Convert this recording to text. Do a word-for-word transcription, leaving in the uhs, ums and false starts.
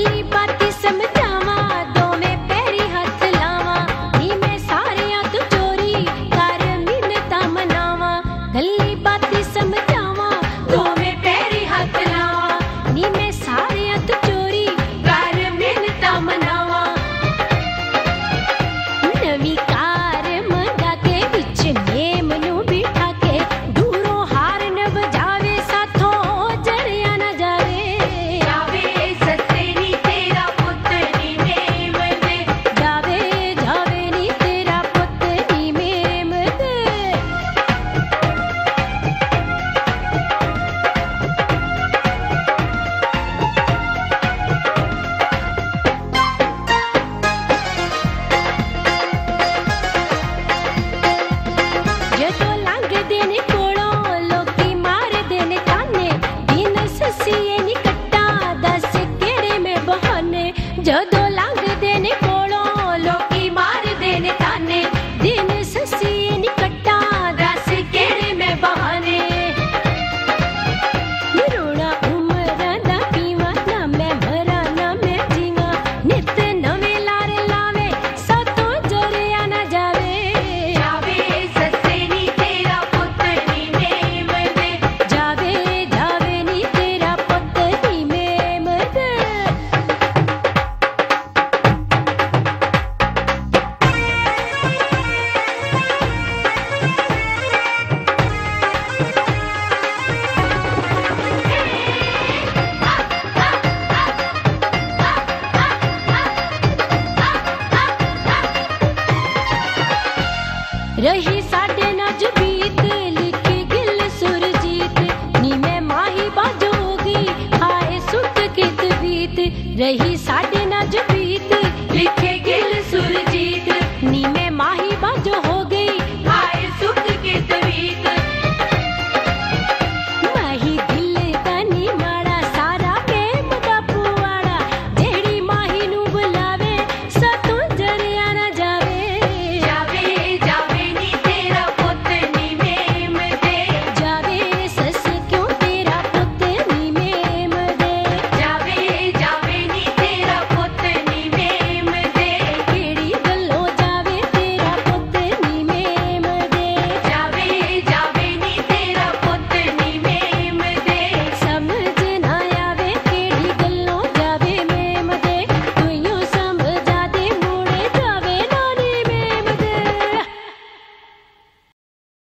गल्ली बाती समझावा दोवें पैरी हथ लावा नी मैं सारियां तू चोरी कर मिन्नतां मनावा गल्ली बाती समझावा दोवें पैरी हथ लावा नी मैं सारियां तू चोरी कर मिन्नतां मनावा नवी कार मंगा के विच नेम नू बिठा के दूरों हारन बजावे साथों जरिया न जावे जावे सस्ते नी तेरा पुत नी मेम दे जावे जावे नी तेरा पुत नी मेम दे जदों लंघदे ने कोलों लोकी मारदे ने ताने दिन सस्सीए नी कट्टा दस केड़े में बहाने जदों लंघदे ने कोलों लोकी मारदे ने ताने दिन सस्सीए नी कट्टा दस केड़े में बहाने रोना उमरां दा पीवा ना मैं मरा ना मैं जीवा नित नवें लारे लावे सातों जरिया न जावे जावे सस्ते नी तेरा पुत नी मेम दे जावे जावे नी तेरा पुत नी मेम दे रही साडे नज बीत लिखी गिल सुरजीत नी मैं माही बाजोगी हाय सुत कित बीत रही साडे नज बीत लिखे गिल सुर